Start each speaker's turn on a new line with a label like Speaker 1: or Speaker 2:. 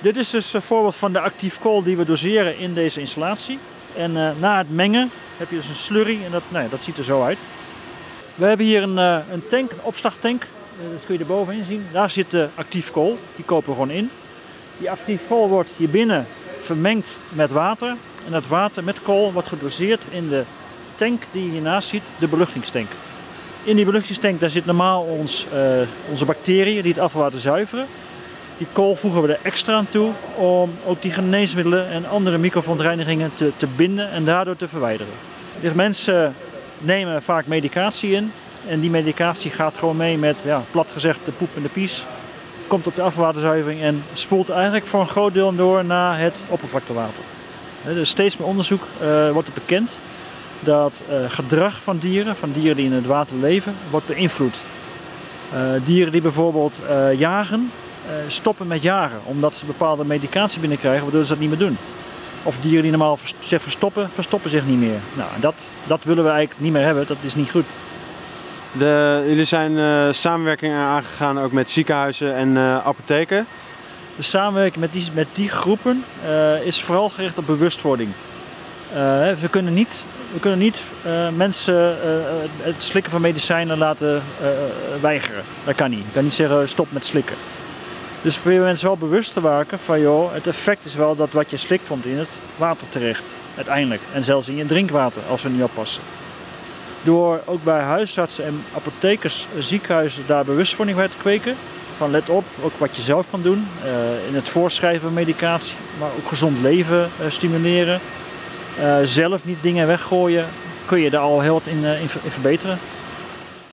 Speaker 1: Dit is dus een voorbeeld van de actief kool die we doseren in deze installatie. En na het mengen heb je dus een slurry en dat ziet er zo uit. We hebben hier een tank, een opslagtank. Dat kun je er bovenin zien. Daar zit de actief kool. Die kopen we gewoon in. Die actief kool wordt hier binnen vermengd met water. En dat water met kool wordt gedoseerd in de tank die je hiernaast ziet, de beluchtingstank. In die beluchtingstank daar zit normaal onze bacteriën die het afvalwater zuiveren. Die kool voegen we er extra aan toe om ook die geneesmiddelen en andere microverontreinigingen te binden en daardoor te verwijderen. Dus mensen nemen vaak medicatie in en die medicatie gaat gewoon mee met, plat gezegd, de poep en de pies. Komt op de afvalwaterzuivering en spoelt eigenlijk voor een groot deel door naar het oppervlaktewater. Dus steeds meer onderzoek wordt er bekend dat gedrag van dieren die in het water leven, wordt beïnvloed. Dieren die bijvoorbeeld jagen, stoppen met jagen omdat ze bepaalde medicatie binnenkrijgen waardoor ze dat niet meer doen. Of dieren die normaal zich verstoppen zich niet meer. Nou, dat willen we eigenlijk niet meer hebben, dat is niet goed.
Speaker 2: Jullie zijn samenwerking aangegaan ook met ziekenhuizen en apotheken.
Speaker 1: De samenwerking met die groepen is vooral gericht op bewustwording. We kunnen niet mensen het slikken van medicijnen laten weigeren. Dat kan niet. Je kan niet zeggen stop met slikken. Dus we proberen mensen wel bewust te maken van het effect is wel dat wat je slikt komt in het water terecht. Uiteindelijk. En zelfs in je drinkwater als we niet oppassen. Door ook bij huisartsen en apothekers, ziekenhuizen daar bewustwording bij te kweken. Van let op, ook wat je zelf kan doen. In het voorschrijven van medicatie, maar ook gezond leven stimuleren. Zelf niet dingen weggooien, kun je daar al heel wat in verbeteren.